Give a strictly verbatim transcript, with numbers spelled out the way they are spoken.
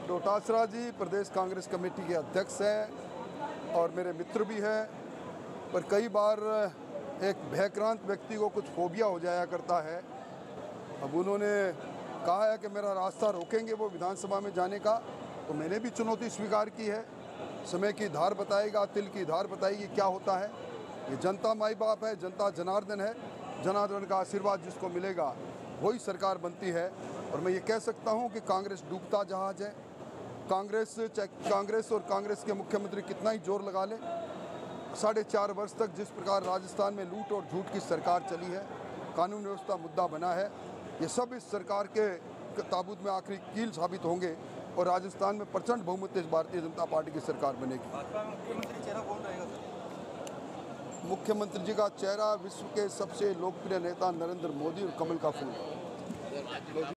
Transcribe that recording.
डोटासरा जी प्रदेश कांग्रेस कमेटी के अध्यक्ष हैं और मेरे मित्र भी हैं, पर कई बार एक भयक्रांत व्यक्ति को कुछ फोबिया हो जाया करता है। अब उन्होंने कहा है कि मेरा रास्ता रोकेंगे वो विधानसभा में जाने का, तो मैंने भी चुनौती स्वीकार की है। समय की धार बताएगा, तिल की धार बताएगी क्या होता है। ये जनता माई बाप है, जनता जनार्दन है, जनार्दन का आशीर्वाद जिसको मिलेगा वही सरकार बनती है। और मैं ये कह सकता हूँ कि कांग्रेस डूबता जहाज है। कांग्रेस चाहे कांग्रेस और कांग्रेस के मुख्यमंत्री कितना ही जोर लगा ले, साढ़े चार वर्ष तक जिस प्रकार राजस्थान में लूट और झूठ की सरकार चली है, कानून व्यवस्था मुद्दा बना है, ये सब इस सरकार के ताबूत में आखिरी कील साबित होंगे और राजस्थान में प्रचंड बहुमत से भारतीय जनता पार्टी की सरकार बनेगी। मुख्यमंत्री चेहरा कौन रहेगा सर? मुख्यमंत्री जी का चेहरा विश्व के सबसे लोकप्रिय नेता नरेंद्र मोदी और कमल का फूल।